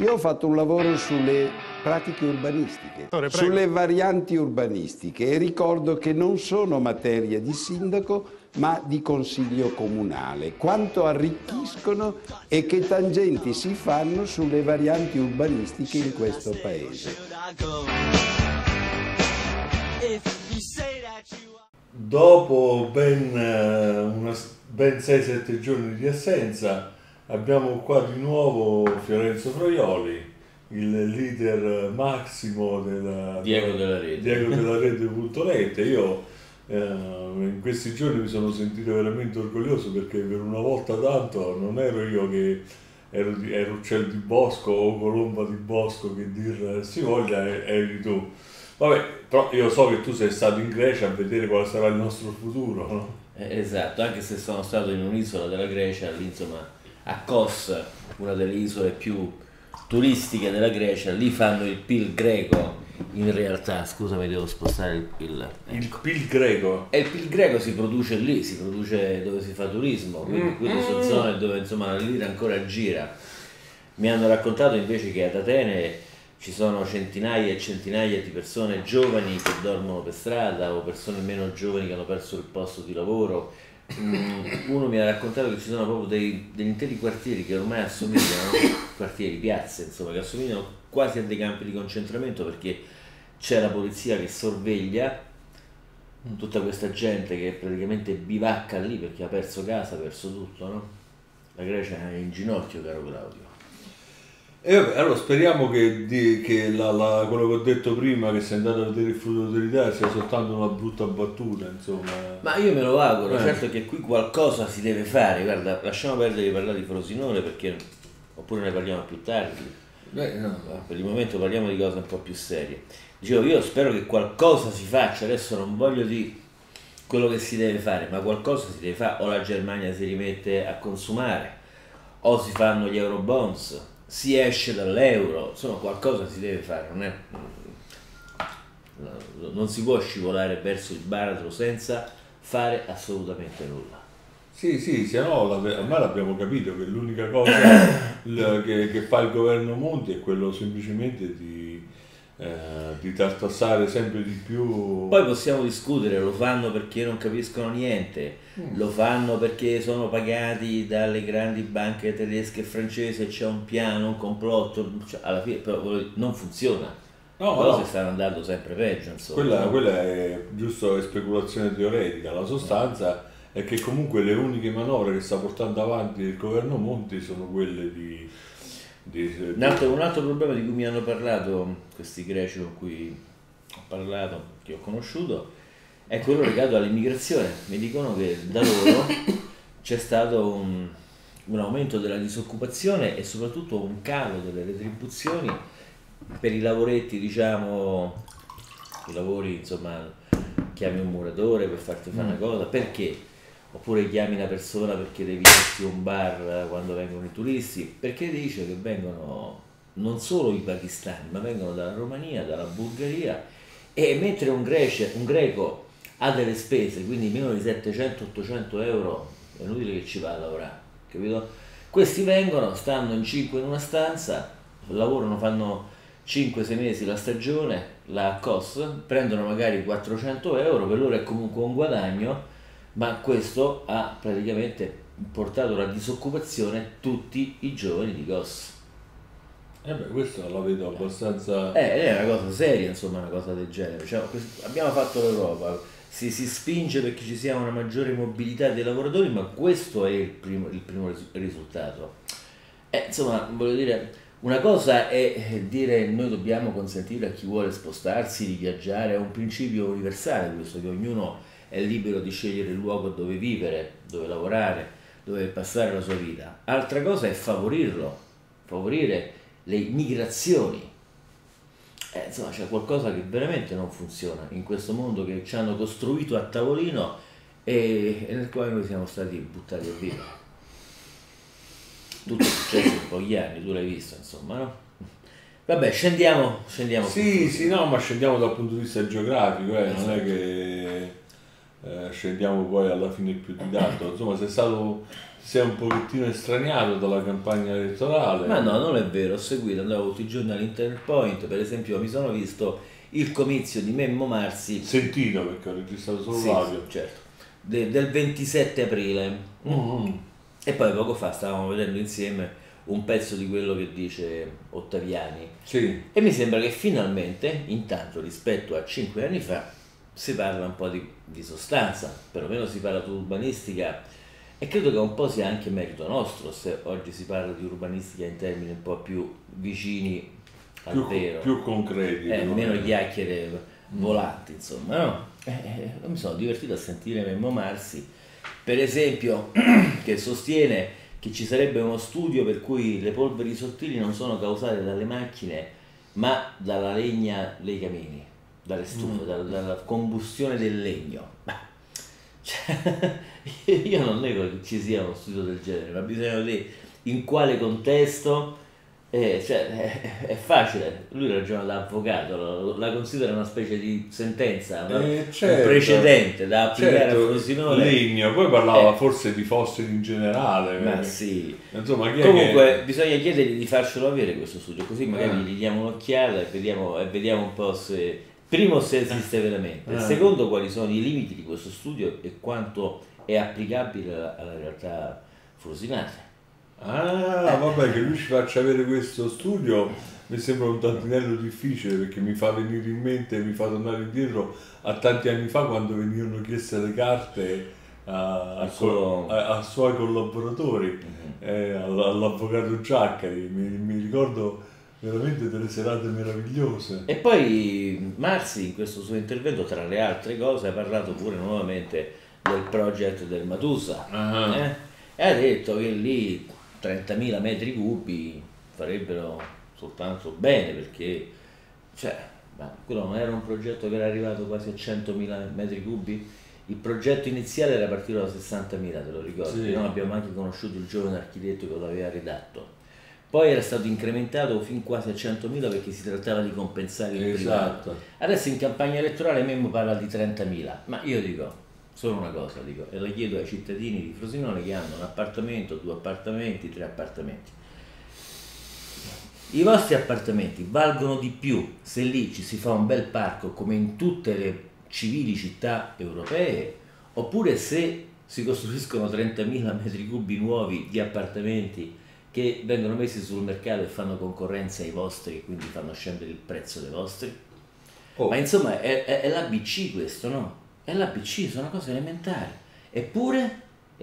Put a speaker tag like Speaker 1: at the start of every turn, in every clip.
Speaker 1: Io ho fatto un lavoro sulle pratiche urbanistiche, sulle varianti urbanistiche e ricordo che non sono materia di sindaco ma di consiglio comunale. Quanto arricchiscono e che tangenti si fanno sulle varianti urbanistiche in questo paese.
Speaker 2: Dopo ben 6-7 giorni di assenza abbiamo qua di nuovo Fiorenzo Froioli, il leader massimo della
Speaker 3: Diego della
Speaker 2: Rete.net. Io in questi giorni mi sono sentito veramente orgoglioso perché per una volta tanto non ero io che ero uccello di bosco o colomba di bosco che dir si voglia, eri tu. Vabbè, però io so che tu sei stato in Grecia a vedere quale sarà il nostro futuro, no?
Speaker 3: Esatto, anche se sono stato in un'isola della Grecia, lì insomma a Kos, una delle isole più turistiche della Grecia, lì fanno il PIL greco. In realtà, scusami, devo spostare il PIL. Ecco.
Speaker 2: Il PIL greco?
Speaker 3: E il PIL greco si produce lì, si produce dove si fa turismo, quindi quelle sono zone dove insomma la lira ancora gira. Mi hanno raccontato invece che ad Atene ci sono centinaia e centinaia di persone giovani che dormono per strada o persone meno giovani che hanno perso il posto di lavoro. Uno mi ha raccontato che ci sono proprio degli interi quartieri che ormai assomigliano, quartieri, piazze, insomma, che assomigliano quasi a dei campi di concentramento perché c'è la polizia che sorveglia tutta questa gente che praticamente bivacca lì perché ha perso casa, ha perso tutto, no? La Grecia è in ginocchio, caro Claudio.
Speaker 2: E vabbè, allora speriamo che quello che ho detto prima, che sei andato a vedere il frutto dell'Italia, sia soltanto una brutta battuta, insomma.
Speaker 3: Ma io me lo auguro, certo che qui qualcosa si deve fare. Guarda, lasciamo perdere di parlare di Frosinone perché oppure ne parliamo più tardi.
Speaker 2: No.
Speaker 3: Per il momento parliamo di cose un po' più serie. Dicevo, io spero che qualcosa si faccia, adesso non voglio di quello che si deve fare, ma qualcosa si deve fare, o la Germania si rimette a consumare, o si fanno gli Eurobonds, si esce dall'euro, insomma qualcosa si deve fare, non si può scivolare verso il baratro senza fare assolutamente nulla.
Speaker 2: Sì, no, ormai l'abbiamo capito che l'unica cosa che fa il governo Monti è quello semplicemente di tartassare sempre di più.
Speaker 3: Poi possiamo discutere, lo fanno perché non capiscono niente, lo fanno perché sono pagati dalle grandi banche tedesche e francesi, c'è un piano, un complotto, cioè, alla fine però non funziona. Le cose stanno andando sempre peggio, insomma.
Speaker 2: Quella è giusto speculazione teoretica, la sostanza è che comunque le uniche manovre che sta portando avanti il governo Monti sono quelle di
Speaker 3: un altro problema di cui mi hanno parlato questi greci con cui ho parlato, che ho conosciuto, è quello legato all'immigrazione. Mi dicono che da loro c'è stato un aumento della disoccupazione e soprattutto un calo delle retribuzioni per i lavoretti, diciamo, i lavori, insomma, chiami un muratore per farti fare una cosa, perché? Oppure chiami una persona perché devi dirti un bar quando vengono i turisti, perché dice che vengono non solo i pakistani, ma vengono dalla Romania, dalla Bulgaria, e mentre un greco ha delle spese, quindi meno di 700-800 euro, è inutile che ci va a lavorare, capito? Questi vengono, stanno in 5 in una stanza, lavorano, fanno 5-6 mesi la stagione, la COS, prendono magari 400 euro, per loro è comunque un guadagno, ma questo ha praticamente portato alla disoccupazione tutti i giovani di Kos.
Speaker 2: Questo la vedo abbastanza.
Speaker 3: È una cosa seria, insomma, una cosa del genere. Cioè, abbiamo fatto l'Europa, si spinge perché ci sia una maggiore mobilità dei lavoratori, ma questo è il primo risultato. Insomma, voglio dire, una cosa è dire noi dobbiamo consentire a chi vuole spostarsi di viaggiare, è un principio universale questo, che ognuno è libero di scegliere il luogo dove vivere, dove lavorare, dove passare la sua vita. Altra cosa è favorire le migrazioni. Insomma, c'è qualcosa che veramente non funziona in questo mondo che ci hanno costruito a tavolino e nel quale noi siamo stati buttati a vivere. Tutto è successo in pochi anni, tu l'hai visto, insomma, no? Vabbè, scendiamo.
Speaker 2: Sì, no, ma scendiamo dal punto di vista geografico, non è che scendiamo poi alla fine più di tanto. Insomma, sei sei un pochettino estraniato dalla campagna elettorale.
Speaker 3: Ma no, non è vero, ho seguito, andavo tutti i giorni all'Internet Point, per esempio mi sono visto il comizio di Memmo Marsi.
Speaker 2: Sentito, perché ho registrato solo l'audio.
Speaker 3: Certo, del 27 aprile. E poi poco fa stavamo vedendo insieme un pezzo di quello che dice Ottaviani.
Speaker 2: Sì.
Speaker 3: E mi sembra che finalmente, intanto rispetto a 5 anni fa, si parla un po' di sostanza, perlomeno si parla di urbanistica, e credo che un po' sia anche merito nostro se oggi si parla di urbanistica in termini un po' più vicini al vero.
Speaker 2: Più concreti.
Speaker 3: Meno chiacchiere volanti, insomma, no? Mi sono divertito a sentire Memmo Marsi, per esempio, che sostiene che ci sarebbe uno studio per cui le polveri sottili non sono causate dalle macchine, ma dalla legna dei camini, dalle stufe, dalla combustione del legno. Cioè, io non nego che ci sia uno studio del genere, ma bisogna vedere in quale contesto. È facile, lui ragiona da avvocato, la considera una specie di sentenza,
Speaker 2: certo,
Speaker 3: un precedente da applicare a Frosinone.
Speaker 2: Legno, poi parlava forse di fossili in generale.
Speaker 3: Ma sì,
Speaker 2: insomma,
Speaker 3: comunque bisogna chiedergli di farcelo avere questo studio, così magari gli diamo un'occhiata e vediamo un po' se, primo, se esiste veramente, secondo, quali sono i limiti di questo studio e quanto è applicabile alla realtà frosinate.
Speaker 2: Vabbè, che lui ci faccia avere questo studio mi sembra un tantinello difficile, perché mi fa venire in mente, mi fa tornare indietro a tanti anni fa, quando venivano chieste le carte ai suoi collaboratori, all'avvocato Giaccari. Mi ricordo veramente delle serate meravigliose.
Speaker 3: E poi Marsi in questo suo intervento, tra le altre cose, ha parlato pure nuovamente del project del Matusa, e ha detto che lì 30.000 metri cubi farebbero soltanto bene, perché quello non era un progetto che era arrivato quasi a 100.000 metri cubi. Il progetto iniziale era partito da 60.000, te lo ricordi? Sì. Noi abbiamo anche conosciuto il giovane architetto che lo aveva redatto, poi era stato incrementato fin quasi a 100.000 perché si trattava di compensare il privato. Adesso in campagna elettorale Memmo parla di 30.000, ma io dico solo una cosa, e la chiedo ai cittadini di Frosinone che hanno un appartamento, 2 appartamenti, 3 appartamenti. I vostri appartamenti valgono di più se lì ci si fa un bel parco come in tutte le civili città europee, oppure se si costruiscono 30.000 metri cubi nuovi di appartamenti che vengono messi sul mercato e fanno concorrenza ai vostri, quindi fanno scendere il prezzo dei vostri? Ma insomma è l'ABC questo, no? È l'ABC, sono cose elementari. Eppure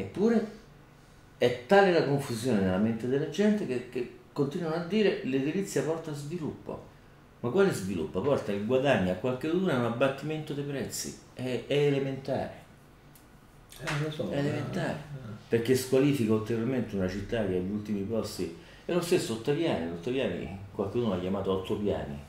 Speaker 3: è tale la confusione nella mente della gente che continuano a dire l'edilizia porta sviluppo. Ma quale sviluppo? Porta il guadagno a qualcuno e un abbattimento dei prezzi. È elementare.
Speaker 2: Lo so,
Speaker 3: è elementare. Perché squalifica ulteriormente una città che agli ultimi posti. È lo stesso Ottaviani, qualcuno l'ha chiamato 8 piani.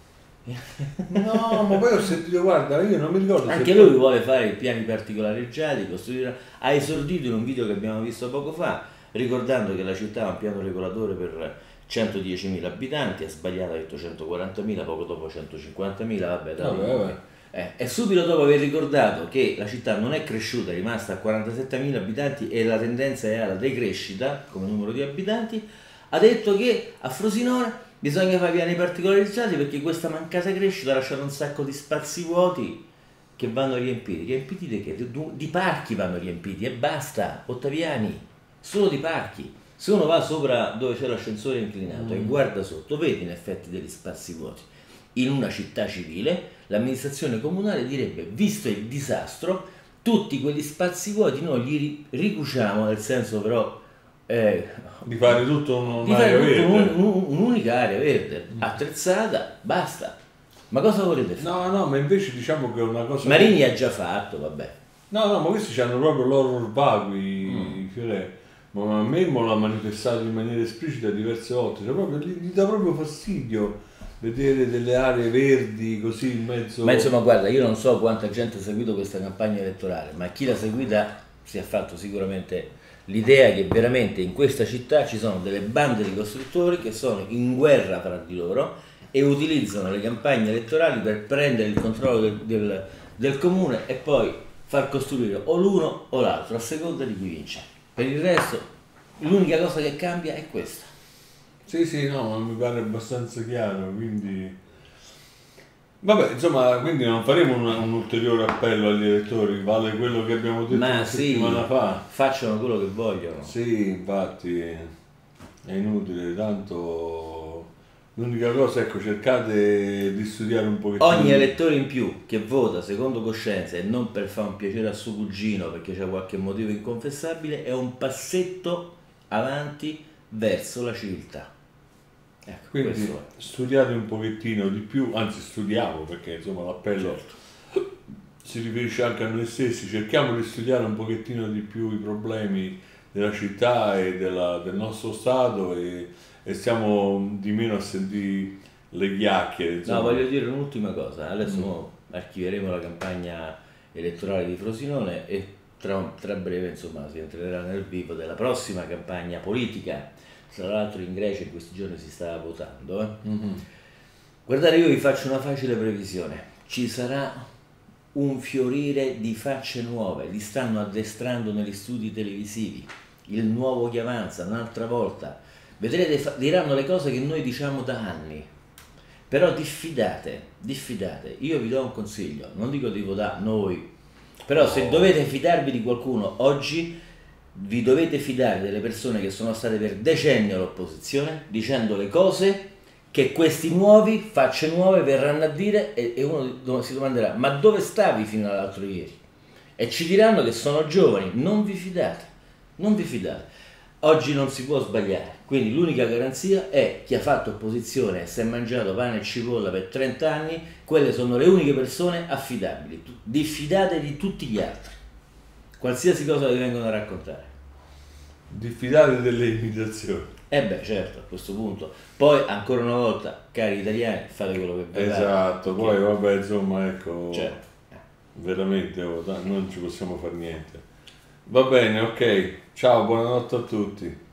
Speaker 2: No, ma poi ho sentito, guarda, io non mi ricordo.
Speaker 3: Anche lui vuole fare i piani particolareggiati, ha esordito in un video che abbiamo visto poco fa, ricordando che la città ha un piano regolatore per 110.000 abitanti, ha sbagliato, ha detto 140.000, poco dopo 150.000, vabbè. E subito dopo aver ricordato che la città non è cresciuta, è rimasta a 47.000 abitanti e la tendenza è alla decrescita come numero di abitanti, ha detto che a Frosinone bisogna fare piani particolarizzati perché questa mancata crescita ha lasciato un sacco di spazi vuoti che vanno riempiti. Riempiti di che? Di parchi vanno riempiti e basta, Ottaviani, solo di parchi. Se uno va sopra dove c'è l'ascensore inclinato e guarda sotto, vedi in effetti degli spazi vuoti. In una città civile l'amministrazione comunale direbbe, visto il disastro, tutti quegli spazi vuoti noi li ricuciamo, nel senso però
Speaker 2: di fare tutto
Speaker 3: un'unica area verde, attrezzata, basta. Ma cosa volete fare?
Speaker 2: No, ma invece diciamo che è una cosa...
Speaker 3: Marini ha già fatto, vabbè.
Speaker 2: No, ma questi hanno proprio l'horror vacui, ma Memmo l'ha manifestato in maniera esplicita diverse volte, gli dà proprio fastidio vedere delle aree verdi così in mezzo...
Speaker 3: Ma insomma, guarda, io non so quanta gente ha seguito questa campagna elettorale, ma chi l'ha seguita si è fatto sicuramente l'idea che veramente in questa città ci sono delle bande di costruttori che sono in guerra tra di loro e utilizzano le campagne elettorali per prendere il controllo del comune e poi far costruire o l'uno o l'altro a seconda di chi vince. Per il resto L'unica cosa che cambia è questa.
Speaker 2: Sì, no, ma mi pare abbastanza chiaro, quindi... Vabbè, insomma, quindi non faremo un ulteriore appello agli elettori, vale quello che abbiamo detto una settimana fa.
Speaker 3: Facciano quello che vogliono.
Speaker 2: Sì, infatti, è inutile, tanto l'unica cosa, ecco, cercate di studiare un pochettino.
Speaker 3: Ogni elettore in più che vota secondo coscienza e non per fare un piacere a suo cugino perché c'è qualche motivo inconfessabile è un passetto avanti verso la civiltà. Ecco,
Speaker 2: quindi studiate un pochettino di più, anzi studiamo, perché insomma l'appello si riferisce anche a noi stessi, cerchiamo di studiare un pochettino di più i problemi della città e del nostro Stato e stiamo di meno a sentire le chiacchiere. Insomma.
Speaker 3: No, voglio dire un'ultima cosa, adesso archiveremo la campagna elettorale di Frosinone e tra breve insomma si entrerà nel vivo della prossima campagna politica. Tra l'altro in Grecia in questi giorni si stava votando. Guardate, io vi faccio una facile previsione, ci sarà un fiorire di facce nuove, li stanno addestrando negli studi televisivi, il nuovo che avanza un'altra volta, vedrete, diranno le cose che noi diciamo da anni, però diffidate, io vi do un consiglio, non dico di votare noi, però se dovete fidarvi di qualcuno oggi, vi dovete fidare delle persone che sono state per decenni all'opposizione dicendo le cose che questi nuovi, facce nuove, verranno a dire e uno si domanderà ma dove stavi fino all'altro ieri? E ci diranno che sono giovani, non vi fidate. Oggi non si può sbagliare, quindi l'unica garanzia è chi ha fatto opposizione e si è mangiato pane e cipolla per 30 anni, quelle sono le uniche persone affidabili, diffidate di tutti gli altri. Qualsiasi cosa vi vengono a raccontare.
Speaker 2: Diffidate delle imitazioni.
Speaker 3: Certo, a questo punto. Poi, ancora una volta, cari italiani, fate quello che vi pare.
Speaker 2: Esatto, poi vabbè, insomma, ecco,
Speaker 3: certo.
Speaker 2: Veramente non ci possiamo fare niente. Va bene, ok. Ciao, buonanotte a tutti.